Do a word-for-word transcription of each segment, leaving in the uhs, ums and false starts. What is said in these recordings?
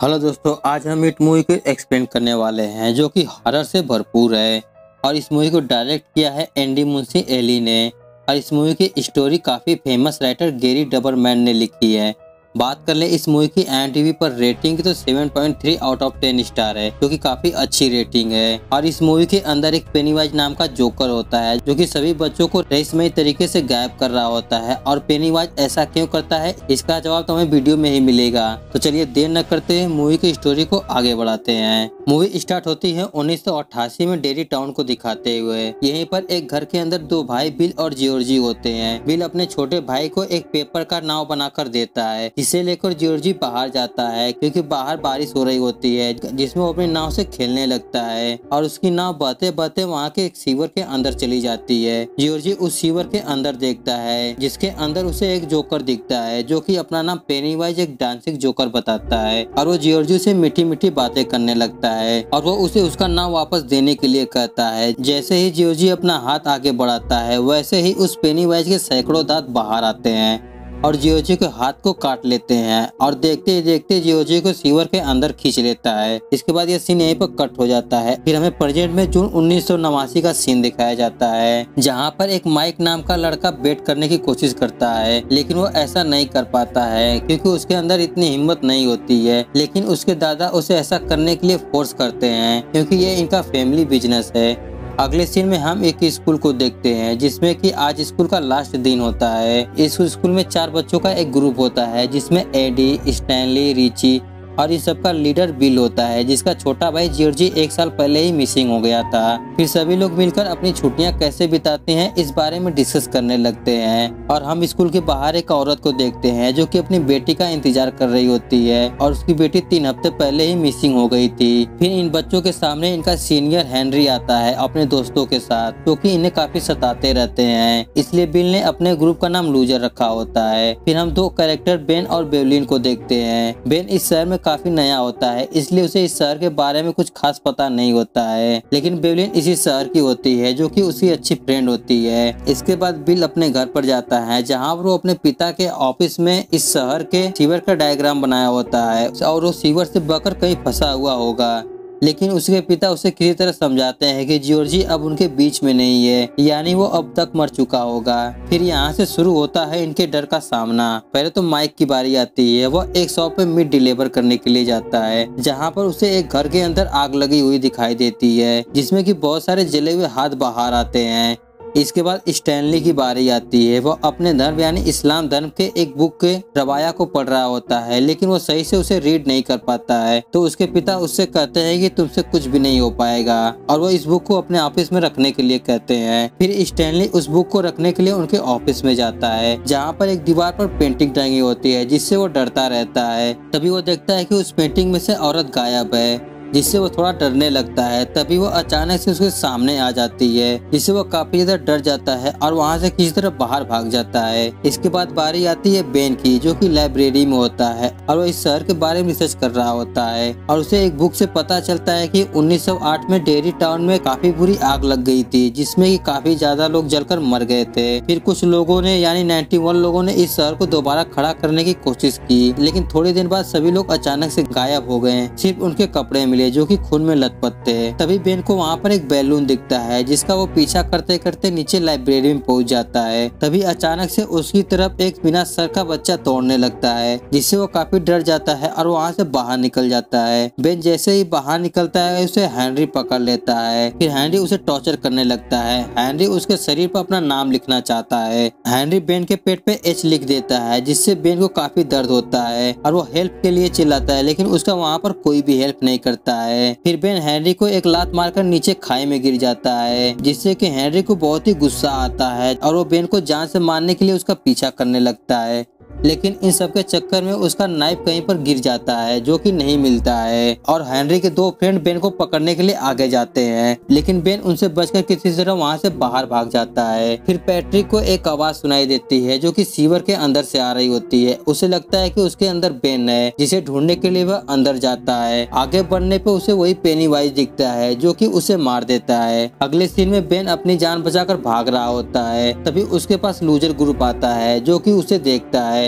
Hello दोस्तों, आज हम इट मूवी को एक्सप्लेन करने वाले हैं जो कि हॉरर से भरपूर है। और इस मूवी को डायरेक्ट किया है एंडी मुंशी एली ने। और इस मूवी की स्टोरी काफ़ी फेमस राइटर गैरी डबरमैन ने लिखी है। बात कर ले इस मूवी की आईएमडीबी पर रेटिंग की तो seven point three out of ten star है, जो कि काफी अच्छी रेटिंग है। और इस मूवी के अंदर एक पेनीवाइज नाम का जोकर होता है जो कि सभी बच्चों को रहस्यमयी तरीके से गायब कर रहा होता है। और पेनीवाइज ऐसा क्यों करता है, इसका जवाब तो हमें वीडियो में ही मिलेगा। तो चलिए देर न करते हुए मूवी की स्टोरी को आगे बढ़ाते हैं। मूवी स्टार्ट होती है उन्नीस सौ अट्ठासी में डेरी टाउन को दिखाते हुए। यहीं पर एक घर के अंदर दो भाई बिल और जॉर्जी होते हैं। बिल अपने छोटे भाई को एक पेपर का नाव बनाकर देता है, जिसे लेकर जॉर्जी बाहर जाता है क्योंकि बाहर बारिश हो रही होती है, जिसमें वो अपनी नाव से खेलने लगता है। और उसकी नाव बहते बहते वहाँ के एक सीवर के अंदर चली जाती है। जॉर्जी उस सीवर के अंदर देखता है, जिसके अंदर उसे एक जोकर दिखता है जो कि अपना नाम पेनीवाइज एक डांसिंग जोकर बताता है। और वो जॉर्जी से मीठी मीठी बातें करने लगता है और वो उसे उसका नाम वापस देने के लिए कहता है। जैसे ही जॉर्जी अपना हाथ आगे बढ़ाता है, वैसे ही उस पेनीवाइज के सैकड़ों दांत बाहर आते हैं और जॉर्जी के हाथ को काट लेते हैं। और देखते ही देखते जॉर्जी को सीवर के अंदर खींच लेता है। इसके बाद यह सीन यहीं पर कट हो जाता है। फिर हमें प्रेजेंट में जून उन्नीस सौ नवासी का सीन दिखाया जाता है, जहां पर एक माइक नाम का लड़का बेट करने की कोशिश करता है, लेकिन वो ऐसा नहीं कर पाता है क्योंकि उसके अंदर इतनी हिम्मत नहीं होती है। लेकिन उसके दादा उसे ऐसा करने के लिए फोर्स करते हैं क्योंकि ये इनका फैमिली बिजनेस है। अगले सीन में हम एक स्कूल को देखते हैं, जिसमें कि आज स्कूल का लास्ट दिन होता है। इस स्कूल में चार बच्चों का एक ग्रुप होता है, जिसमें एडी, स्टैनली, रिची और इस सबका लीडर बिल होता है, जिसका छोटा भाई जॉर्जी एक साल पहले ही मिसिंग हो गया था। फिर सभी लोग मिलकर अपनी छुट्टियां कैसे बिताते हैं इस बारे में डिस्कस करने लगते हैं। और हम स्कूल के बाहर एक औरत को देखते हैं जो कि अपनी बेटी का इंतजार कर रही होती है और उसकी बेटी तीन हफ्ते पहले ही मिसिंग हो गई थी। फिर इन बच्चों के सामने इनका सीनियर हेनरी आता है अपने दोस्तों के साथ, जो कि इन्हें काफी सताते रहते हैं। इसलिए बिल ने अपने ग्रुप का नाम लूजर रखा होता है। फिर हम दो कैरेक्टर बेन और बेवलिन को देखते हैं। बेन इस शहर में काफी नया होता है, इसलिए उसे इस शहर के बारे में कुछ खास पता नहीं होता है। लेकिन बेवलिन इसी शहर की होती है, जो कि उसकी अच्छी फ्रेंड होती है। इसके बाद बिल अपने घर पर जाता है, जहां वो अपने पिता के ऑफिस में इस शहर के सीवर का डायग्राम बनाया होता है और वो सीवर से बहकर कहीं फंसा हुआ होगा। लेकिन उसके पिता उसे किसी तरह समझाते हैं कि जॉर्जी अब उनके बीच में नहीं है, यानी वो अब तक मर चुका होगा। फिर यहाँ से शुरू होता है इनके डर का सामना। पहले तो माइक की बारी आती है। वो एक शॉप पे मीट डिलीवर करने के लिए जाता है, जहाँ पर उसे एक घर के अंदर आग लगी हुई दिखाई देती है, जिसमें कि बहुत सारे जले हुए हाथ बाहर आते हैं। इसके बाद स्टैनली की बारी आती है। वो अपने धर्म यानी इस्लाम धर्म के एक बुक के रवाया को पढ़ रहा होता है, लेकिन वो सही से उसे रीड नहीं कर पाता है। तो उसके पिता उससे कहते हैं कि तुमसे कुछ भी नहीं हो पाएगा, और वो इस बुक को अपने ऑफिस में रखने के लिए कहते हैं। फिर स्टैनली उस बुक को रखने के लिए उनके ऑफिस में जाता है, जहाँ पर एक दीवार पर पेंटिंग टंगी होती है, जिससे वो डरता रहता है। तभी वो देखता है कि उस पेंटिंग में से औरत गायब है, जिससे वो थोड़ा डरने लगता है। तभी वो अचानक से उसके सामने आ जाती है, जिससे वो काफी ज्यादा डर जाता है और वहाँ से किसी तरह बाहर भाग जाता है। इसके बाद बारी आती है बेन की, जो कि लाइब्रेरी में होता है और वो इस शहर के बारे में रिसर्च कर रहा होता है। और उसे एक बुक से पता चलता है कि उन्नीस सौ आठ में डेरी टाउन में काफी बुरी आग लग गई थी, जिसमें कि काफी ज्यादा लोग जलकर मर गए थे। फिर कुछ लोगों ने यानी इक्यानवे लोगों ने इस शहर को दोबारा खड़ा करने की कोशिश की, लेकिन थोड़ी दिन बाद सभी लोग अचानक से गायब हो गए। सिर्फ उनके कपड़े मिले, जो कि खून में लथपथ थे। तभी बेन को वहाँ पर एक बैलून दिखता है, जिसका वो पीछा करते करते नीचे लाइब्रेरी में पहुँच जाता है। तभी अचानक से उसकी तरफ एक बिना सर का बच्चा दौड़ने लगता है, जिससे वो काफी डर जाता है और वहाँ से बाहर निकल जाता है। बेन जैसे ही बाहर निकलता है, उसे हेनरी पकड़ लेता है। फिर हेनरी उसे टॉर्चर करने लगता है। हेनरी उसके शरीर पर अपना नाम लिखना चाहता है। हेनरी बेन के पेट पे एच लिख देता है, जिससे बेन को काफी दर्द होता है और वो हेल्प के लिए चिल्लाता है, लेकिन उसका वहाँ पर कोई भी हेल्प नहीं करता है। फिर बेन हेनरी को एक लात मारकर नीचे खाई में गिर जाता है, जिससे कि हेनरी को बहुत ही गुस्सा आता है और वो बेन को जान से मारने के लिए उसका पीछा करने लगता है। लेकिन इन सब के चक्कर में उसका नाइफ कहीं पर गिर जाता है, जो कि नहीं मिलता है। और हेनरी के दो फ्रेंड बेन को पकड़ने के लिए आगे जाते हैं, लेकिन बेन उनसे बचकर किसी तरह वहां से बाहर भाग जाता है। फिर पैट्रिक को एक आवाज सुनाई देती है, जो कि सीवर के अंदर से आ रही होती है। उसे लगता है कि उसके अंदर बेन है, जिसे ढूंढने के लिए वह अंदर जाता है। आगे बढ़ने पे उसे वही पेनीवाइज दिखता है, जो कि उसे मार देता है। अगले सीन में बेन अपनी जान बचाकर भाग रहा होता है। तभी उसके पास लूजर ग्रुप आता है, जो कि उसे देखता है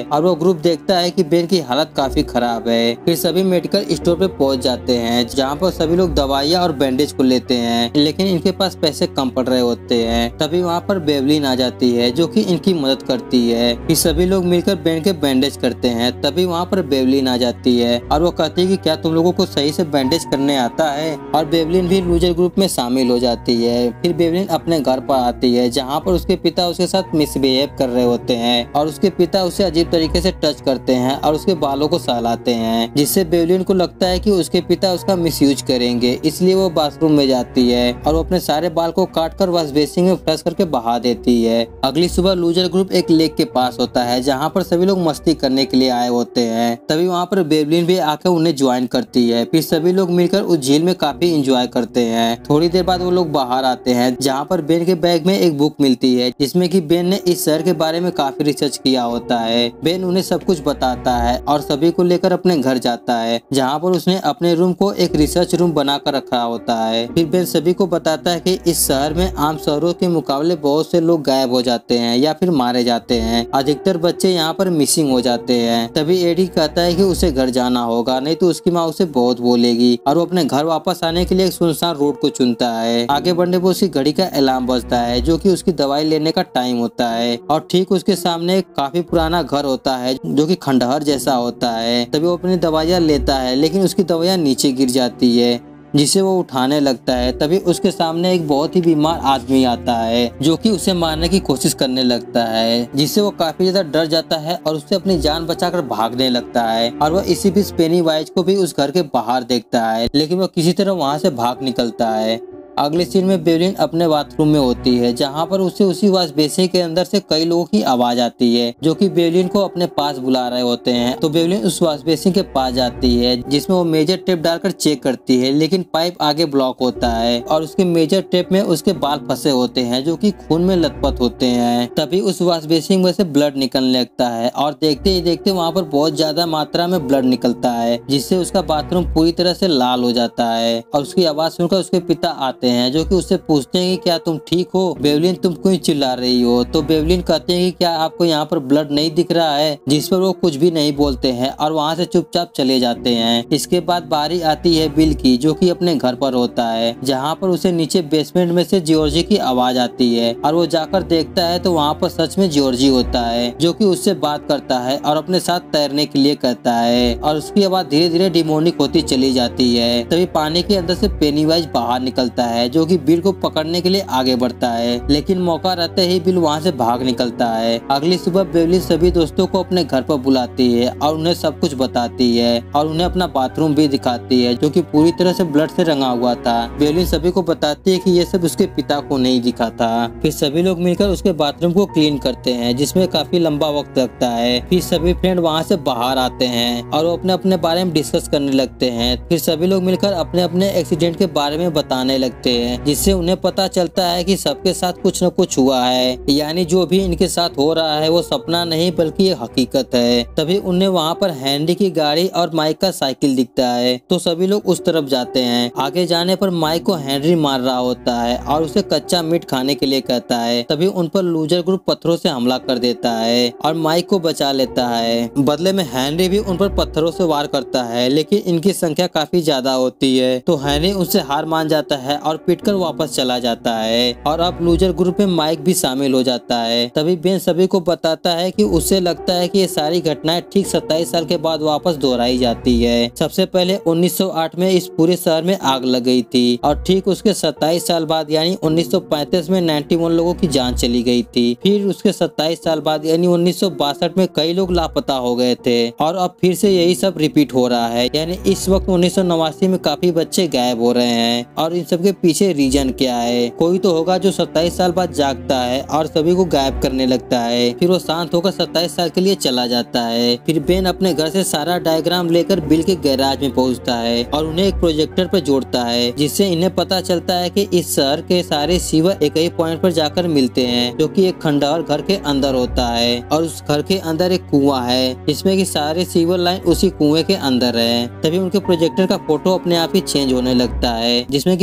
और वो ग्रुप देखता है कि बेन की हालत काफी खराब है। फिर सभी मेडिकल स्टोर पे पहुंच जाते हैं जहाँ पर सभी लोग दवाइयाँ और बैंडेज को लेते हैं, लेकिन इनके पास पैसे कम पड़ रहे होते हैं। तभी वहाँ पर बेवलिन आ जाती है जो कि इनकी मदद करती है। फिर सभी लोग मिलकर बेन के बैंडेज करते हैं। तभी वहाँ पर बेवलिन आ जाती है और वो कहती है कि क्या तुम लोगों को सही से बैंडेज करने आता है, और बेवलिन भी लूजर ग्रुप में शामिल हो जाती है। फिर बेवलिन अपने घर पर आती है जहाँ पर उसके पिता उसके साथ मिसबिहेव कर रहे होते हैं और उसके पिता उसे अजीब तरीके से टच करते हैं और उसके बालों को सहलाते हैं, जिससे बेवलिन को लगता है कि उसके पिता उसका मिसयूज करेंगे। इसलिए वो बाथरूम में जाती है और वो अपने सारे बाल को काट कर वॉश बेसिन में फ्लश करके बहा देती है। अगली सुबह लूजर ग्रुप एक लेक के पास होता है जहाँ पर सभी लोग मस्ती करने के लिए आए होते हैं। तभी वहाँ पर बेवलिन भी आकर उन्हें ज्वाइन करती है। फिर सभी लोग मिलकर उस झील में काफी इंजॉय करते हैं। थोड़ी देर बाद वो लोग बाहर आते हैं जहाँ पर बेन के बैग में एक बुक मिलती है जिसमें कि बेन ने इस शहर के बारे में काफी रिसर्च किया होता है। बेन उन्हें सब कुछ बताता है और सभी को लेकर अपने घर जाता है जहाँ पर उसने अपने रूम को एक रिसर्च रूम बनाकर रखा होता है। फिर बेन सभी को बताता है कि इस शहर में आम शहरों के मुकाबले बहुत से लोग गायब हो जाते हैं या फिर मारे जाते हैं। अधिकतर बच्चे यहाँ पर मिसिंग हो जाते हैं। तभी एडी कहता है कि उसे घर जाना होगा, नहीं तो उसकी माँ उसे बहुत बोलेगी, और वो अपने घर वापस आने के लिए एक सुनसान रोड को चुनता है। आगे बढ़ने पर उसकी घड़ी का अलार्म बजता है जो कि उसकी दवाई लेने का टाइम होता है, और ठीक उसके सामने एक काफी पुराना घर होता है जो कि खंडहर जैसा होता है। तभी वो अपनी दवाइयाँ लेता है लेकिन उसकी दवाइयाँ नीचे गिर जाती है जिसे वो उठाने लगता है। तभी उसके सामने एक बहुत ही बीमार आदमी आता है जो कि उसे मारने की कोशिश करने लगता है, जिससे वो काफी ज्यादा डर जाता है और उससे अपनी जान बचाकर भागने लगता है। और वह इसी बीच पेनीवाइज को भी उस घर के बाहर देखता है, लेकिन वो किसी तरह वहां से भाग निकलता है। अगले सीन में बेवलिन अपने बाथरूम में होती है जहाँ पर उसे उसी वॉश बेसिन के अंदर से कई लोगों की आवाज आती है जो कि बेवलिन को अपने पास बुला रहे होते हैं। तो बेवलिन उस वॉश बेसिन के पास जाती है जिसमें वो मेजर टेप डालकर चेक करती है, लेकिन पाइप आगे ब्लॉक होता है और उसके मेजर टेप में उसके बाल फंसे होते हैं जो कि खून में लथपथ होते हैं। तभी उस वॉश बेसिन में से ब्लड निकलने लगता है और देखते ही देखते वहाँ पर बहुत ज्यादा मात्रा में ब्लड निकलता है, जिससे उसका बाथरूम पूरी तरह से लाल हो जाता है। और उसकी आवाज सुनकर उसके पिता आते हैं जो कि उससे पूछते हैं कि क्या तुम ठीक हो बेवलिन, तुम क्यों चिल्ला रही हो। तो बेवलिन कहते हैं कि क्या आपको यहाँ पर ब्लड नहीं दिख रहा है, जिस पर वो कुछ भी नहीं बोलते हैं और वहाँ से चुपचाप चले जाते हैं। इसके बाद बारी आती है बिल की जो कि अपने घर पर होता है, जहाँ पर उसे नीचे बेसमेंट में से जॉर्जी की आवाज आती है और वो जाकर देखता है तो वहाँ पर सच में जॉर्जी होता है जो कि उससे बात करता है और अपने साथ तैरने के लिए कहता है, और उसकी आवाज धीरे धीरे डिमोनिक होती चली जाती है। तभी पानी के अंदर से पेनीवाइज बाहर निकलता है जो कि बिल को पकड़ने के लिए आगे बढ़ता है, लेकिन मौका रहते ही बिल वहाँ से भाग निकलता है। अगली सुबह बेवलिन सभी दोस्तों को अपने घर पर बुलाती है और उन्हें सब कुछ बताती है और उन्हें अपना बाथरूम भी दिखाती है जो कि पूरी तरह से ब्लड से रंगा हुआ था। बेवलिन सभी को बताती है कि ये सब उसके पिता को नहीं दिखा था। फिर सभी लोग मिलकर उसके बाथरूम को क्लीन करते हैं जिसमें काफी लंबा वक्त लगता है। फिर सभी फ्रेंड वहाँ से बाहर आते हैं और वो अपने अपने बारे में डिस्कस करने लगते हैं। फिर सभी लोग मिलकर अपने अपने एक्सीडेंट के बारे में बताने लगते हैं, जिससे उन्हें पता चलता है कि सबके साथ कुछ न कुछ हुआ है, यानी जो भी इनके साथ हो रहा है वो सपना नहीं बल्कि ये हकीकत है। तभी उन्हें वहाँ पर हैंडी की गाड़ी और माइक का साइकिल दिखता है, तो सभी लोग उस तरफ जाते हैं। आगे जाने पर माइक को हेनरी मार रहा होता है और उसे कच्चा मीट खाने के लिए कहता है। तभी उन पर लूजर ग्रुप पत्थरों से हमला कर देता है और माइक को बचा लेता है। बदले में हेनरी भी उन पर पत्थरों से वार करता है, लेकिन इनकी संख्या काफी ज्यादा होती है, तो हेनरी उनसे हार मान जाता है और पीटकर वापस चला जाता है। और अब लूजर ग्रुप में माइक भी शामिल हो जाता है। तभी बेन सभी को बताता है कि उसे लगता है कि ये सारी घटनाएं ठीक सत्ताईस साल के बाद वापस दोहराई जाती है। सबसे पहले उन्नीस सौ आठ में इस पूरे शहर में आग लग गई थी और ठीक उसके सत्ताईस साल बाद यानी उन्नीस सौ पैंतीस में इक्यानवे लोगों की जान चली गई थी। फिर उसके सत्ताईस साल बाद यानी उन्नीस सौ बासठ में कई लोग लापता हो गए थे और अब फिर से यही सब रिपीट हो रहा है, यानी इस वक्त उन्नीस सौ नवासी में काफी बच्चे गायब हो रहे हैं। और इन सब के पीछे रीजन क्या है? कोई तो होगा जो सत्ताईस साल बाद जागता है और सभी को गायब करने लगता है, फिर वो शांत होकर सत्ताईस साल के लिए चला जाता है। फिर बेन अपने घर से सारा डायग्राम लेकर बिल के गैराज में पहुंचता है और उन्हें एक प्रोजेक्टर पर जोड़ता है, जिससे इन्हें पता चलता है कि इस शहर के सारे सीवर एक ही पॉइंट पर जाकर मिलते हैं, जो कि एक खंडहर घर के अंदर होता है। और उस घर के अंदर एक कुआं है जिसमें कि सारे सीवर लाइन उसी कुएं के अंदर है। तभी उनके प्रोजेक्टर का फोटो अपने आप ही चेंज होने लगता है, जिसमें कि पेनी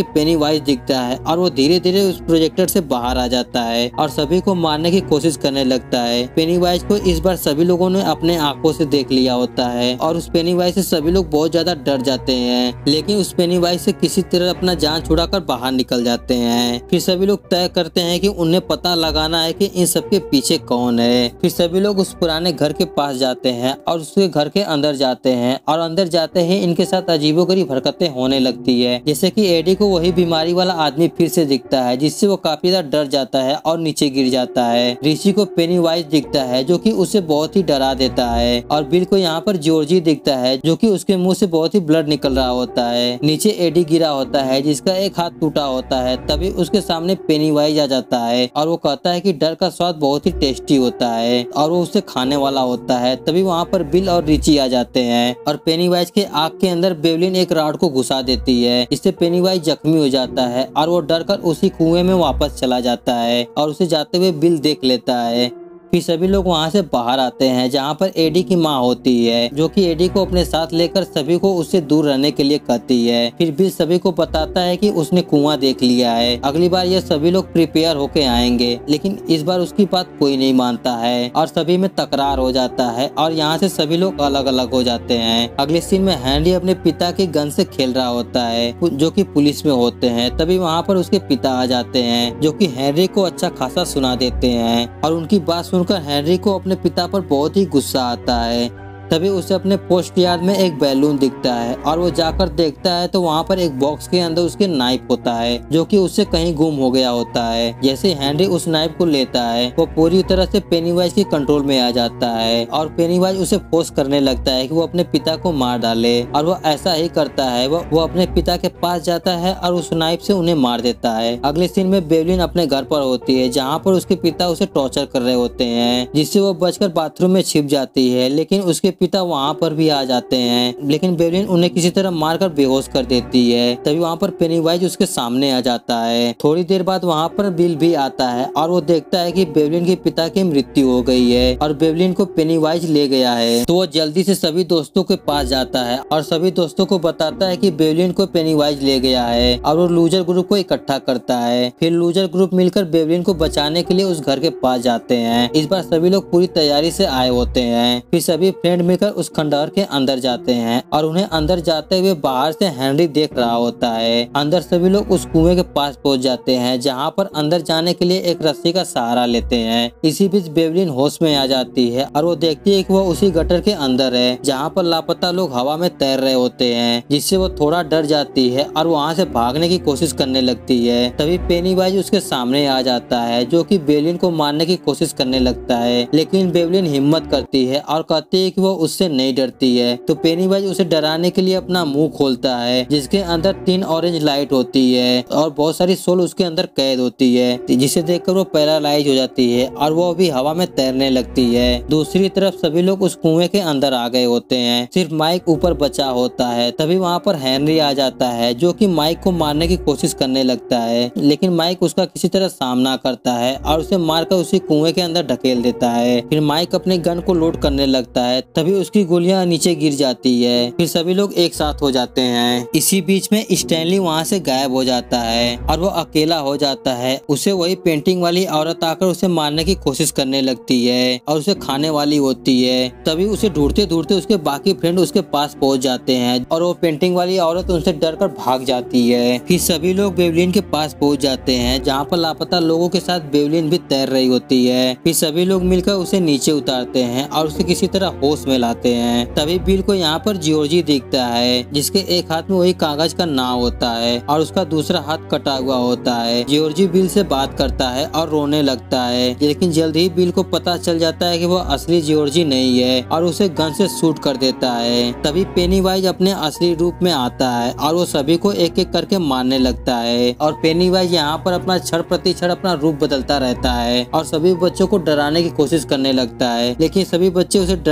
पेनीवाइज दिखता है और वो धीरे धीरे उस प्रोजेक्टर से बाहर आ जाता है और सभी को मारने की कोशिश करने लगता है। पेनीवाइज को इस बार सभी लोगों ने अपने आंखों से देख लिया होता है और उस पेनीवाइज से सभी लोग बहुत ज्यादा डर जाते हैं, लेकिन उस पेनीवाइज से किसी तरह अपना जान छुड़ाकर बाहर निकल जाते हैं। फिर सभी लोग तय करते हैं कि उन्हें पता लगाना है कि इन सबके पीछे कौन है। फिर सभी लोग उस पुराने घर के पास जाते हैं और उसके घर के अंदर जाते हैं और अंदर जाते ही इनके साथ अजीबोगरीब हरकतें होने लगती है, जैसे कि एडी को वही बीमारी वाला आदमी फिर से दिखता है जिससे वो काफी ज्यादा डर जाता है और नीचे गिर जाता है। ऋषि को पेनीवाइज दिखता है जो कि उसे बहुत ही डरा देता है और बिल को यहाँ पर जॉर्जी दिखता है जो कि उसके मुंह से बहुत ही ब्लड निकल रहा होता है। नीचे एडी गिरा होता है जिसका एक हाथ टूटा होता है। तभी उसके सामने पेनीवाइज आ जाता है और वो कहता है कि डर का स्वाद बहुत ही टेस्टी होता है और वो उसे खाने वाला होता है। तभी वहाँ पर बिल और रिची आ जाते हैं और पेनीवाइज के आँख के अंदर बेवलिन एक रॉड को घुसा देती है। इससे पेनीवाइज जख्मी हो जाता है और वो डर कर उसी कुएं में वापस चला जाता है और उसे जाते हुए बिल देख लेता है। फिर सभी लोग वहाँ से बाहर आते हैं जहाँ पर एडी की माँ होती है जो कि एडी को अपने साथ लेकर सभी को उससे दूर रहने के लिए कहती है। फिर बिल सभी को बताता है कि उसने कुआं देख लिया है, अगली बार ये सभी लोग प्रिपेयर होके आएंगे, लेकिन इस बार उसकी बात कोई नहीं मानता है और सभी में तकरार हो जाता है और यहाँ से सभी लोग अलग अलग हो जाते हैं। अगले सीन में हेनरी अपने पिता के गन से खेल रहा होता है जो कि पुलिस में होते हैं। तभी वहाँ पर उसके पिता आ जाते हैं जो कि हेनरी को अच्छा खासा सुना देते हैं और उनकी बात सुनकर हेनरी को अपने पिता पर बहुत ही गुस्सा आता है। तभी उसे अपने पोस्ट यार्ड में एक बैलून दिखता है और वो जाकर देखता है तो वहाँ पर एक बॉक्स के अंदर उसके नाइफ होता है जो कि उससे कहीं गुम हो गया होता है। जैसे हेनरी उस नाइफ को लेता है वो पूरी तरह से पेनीवाइज के कंट्रोल में आ जाता है और पेनीवाइज उसे फोर्स करने लगता है कि वो अपने पिता को मार डाले और वो ऐसा ही करता है। वो, वो अपने पिता के पास जाता है और उस नाइफ से उन्हें मार देता है। अगले सीन में बेवलिन अपने घर पर होती है जहाँ पर उसके पिता उसे टॉर्चर कर रहे होते हैं, जिससे वो बचकर बाथरूम में छिप जाती है, लेकिन उसके पिता वहाँ पर भी आ जाते हैं, लेकिन बेवलिन उन्हें किसी तरह मारकर बेहोश कर देती है। तभी वहाँ पर पेनीवाइज उसके सामने आ जाता है। थोड़ी देर बाद वहाँ पर बिल भी आता है और वो देखता है कि बेवलिन के पिता की मृत्यु हो गई है और बेवलिन को पेनीवाइज ले गया है। तो वो जल्दी से सभी दोस्तों के पास जाता है और सभी दोस्तों को बताता है कि बेवलिन को पेनीवाइज ले गया है और वो लूजर ग्रुप को इकट्ठा करता है। फिर लूजर ग्रुप मिलकर बेवलिन को बचाने के लिए उस घर के पास जाते हैं। इस बार सभी लोग पूरी तैयारी से आए होते हैं। फिर सभी फ्रेंड मिलकर उस खंडहर के अंदर जाते हैं और उन्हें अंदर जाते हुए बाहर से हेनरी देख रहा होता है। अंदर सभी लोग उस कुएं के पास पहुंच जाते हैं जहां पर अंदर जाने के लिए एक रस्सी का सहारा लेते हैं। इसी बीच बेवलिन होश में आ जाती है और वो देखती है कि वो उसी गटर के अंदर है जहां पर लापता लोग हवा में तैर रहे होते हैं, जिससे वो थोड़ा डर जाती है और वहां से भागने की कोशिश करने लगती है। तभी पेनीवाइज उसके सामने आ जाता है जो कि बेवलिन को मारने की कोशिश करने लगता है, लेकिन बेवलिन हिम्मत करती है और कहती है कि वो उससे नहीं डरती है। तो पेनीवाइज उसे डराने के लिए अपना मुंह खोलता है जिसके अंदर तीन ऑरेंज लाइट होती है और बहुत सारी सोल उसके अंदर कैद होती है, जिसे देखकर वो पैरालाइज हो जाती है और वो अभी हवा में तैरने लगती है। दूसरी तरफ सभी लोग उस कुएं के अंदर आ गए होते हैं, सिर्फ माइक ऊपर बचा होता है। तभी वहाँ पर हेनरी आ जाता है जो कि माइक को मारने की कोशिश करने लगता है, लेकिन माइक उसका किसी तरह सामना करता है और उसे मारकर उसी कुएं के अंदर ढकेल देता है। फिर माइक अपने गन को लोड करने लगता है, तभी उसकी गोलियां नीचे गिर जाती है। फिर सभी लोग एक साथ हो जाते हैं। इसी बीच में स्टैनली वहाँ से गायब हो जाता है और वो अकेला हो जाता है। उसे वही पेंटिंग वाली औरत आकर उसे मारने की कोशिश करने लगती है और उसे खाने वाली होती है। तभी उसे ढूंढते ढूंढते उसके बाकी फ्रेंड उसके पास पहुंच जाते हैं और वो पेंटिंग वाली औरत उनसे डरकर भाग जाती है। फिर सभी लोग बेवलिन के पास पहुंच जाते हैं जहाँ पर लापता लोगों के साथ बेवलिन भी तैर रही होती है। फिर सभी लोग मिलकर उसे नीचे उतारते हैं और उसे किसी तरह होश में लाते हैं। तभी बिल को यहाँ पर जॉर्जी दिखता है जिसके एक हाथ में वही कागज का नाव होता है और उसका दूसरा हाथ कटा हुआ होता है। जॉर्जी बिल से बात करता है और रोने लगता है, लेकिन जल्द ही बिल को पता चल जाता है कि वो असली जॉर्जी नहीं है और उसे गन से शूट कर देता है। तभी पेनीवाइज अपने असली रूप में आता है और वो सभी को एक एक करके मारने लगता है और पेनीवाइज यहाँ पर अपना क्षण प्रति क्षण अपना रूप बदलता रहता है और सभी बच्चों को डराने की कोशिश करने लगता है, लेकिन सभी बच्चे उसे डर का सामना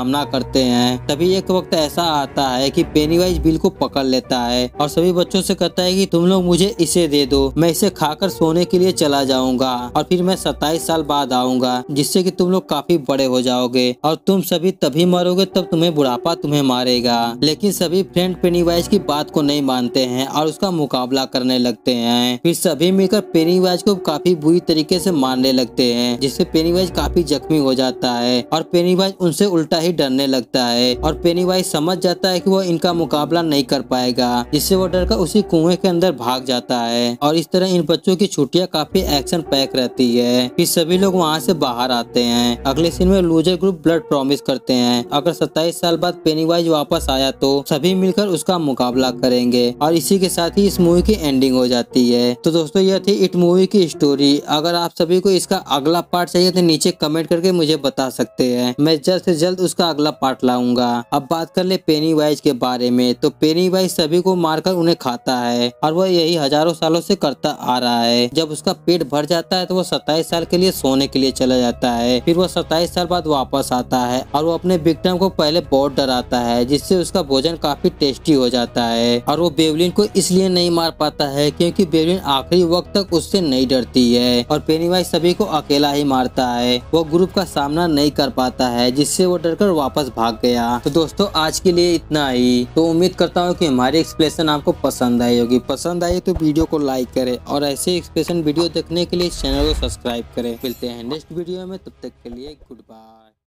सामना करते हैं। तभी एक वक्त ऐसा आता है कि पेनीवाइज बिल को पकड़ लेता है और सभी बच्चों से कहता है कि तुम लोग मुझे इसे दे दो, मैं इसे खाकर सोने के लिए चला जाऊंगा और फिर मैं सत्ताईस साल बाद आऊंगा, जिससे कि तुम लोग काफी बड़े हो जाओगे और तुम सभी तभी मरोगे तब तुम्हें बुढ़ापा तुम्हें मारेगा। लेकिन सभी फ्रेंड पेनीवाइज की बात को नहीं मानते हैं और उसका मुकाबला करने लगते हैं। फिर सभी मिलकर पेनीवाइज को काफी बुरी तरीके से मारने लगते हैं, जिससे पेनीवाइज काफी जख्मी हो जाता है और पेनीवाइज उनसे उल्टा ही डरने लगता है और पेनीवाइज समझ जाता है कि वो इनका मुकाबला नहीं कर पाएगा, जिससे वो डर कर उसी कुएं के अंदर भाग जाता है। और इस तरह इन बच्चों की छुट्टियां काफी एक्शन पैक रहती है। फिर सभी लोग वहाँ से बाहर आते हैं। अगले सीन में लूजर ग्रुप ब्लड प्रॉमिस करते हैं अगर सत्ताईस साल बाद पेनीवाइज वापस आया तो सभी मिलकर उसका मुकाबला करेंगे और इसी के साथ ही इस मूवी की एंडिंग हो जाती है। तो दोस्तों यह थी इट मूवी की स्टोरी। अगर आप सभी को इसका अगला पार्ट चाहिए तो नीचे कमेंट करके मुझे बता सकते हैं, मैं जल्द से जल्द उसका अगला पार्ट लाऊंगा। अब बात कर ले पेनीवाइज के बारे में, तो पेनीवाइज सभी को मारकर उन्हें खाता है और वह यही हजारों सालों से करता आ रहा है। जब उसका पेट भर जाता है तो वो सत्ताईस साल के लिए सोने के लिए चला जाता है। फिर वो सत्ताईस साल बाद वापस आता है और वो अपने विक्टिम को पहले बहुत डराता है, जिससे उसका भोजन काफी टेस्टी हो जाता है। और वो बेवलिन को इसलिए नहीं मार पाता है क्योंकि बेवलिन आखिरी वक्त तक उससे नहीं डरती है और पेनीवाइज सभी को अकेला ही मारता है। वो ग्रुप का सामना नहीं कर पाता है, जिससे वो डरकर वापस भाग गया। तो दोस्तों आज के लिए इतना ही। तो उम्मीद करता हूँ कि हमारी एक्सप्लेनेशन आपको पसंद आई होगी। पसंद आई तो वीडियो को लाइक करें और ऐसे एक्सप्लेनेशन वीडियो देखने के लिए चैनल को सब्सक्राइब करें। मिलते हैं नेक्स्ट वीडियो में, तब तक के लिए गुड बाय।